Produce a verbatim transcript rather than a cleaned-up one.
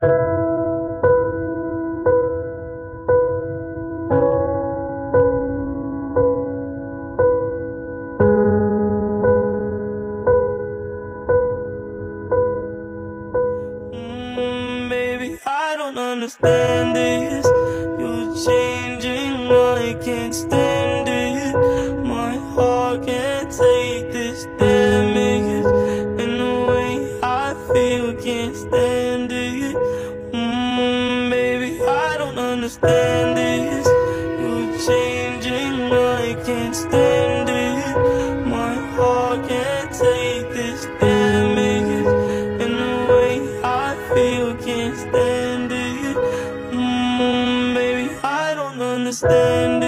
Understand this, you're changing, I can't stand it. My heart can't take this damage, and the way I feel can't stand it. Mm, baby, I don't understand this. You're changing, I can't stand it. My heart can't take this damage, and the way I feel can't stand it. Understand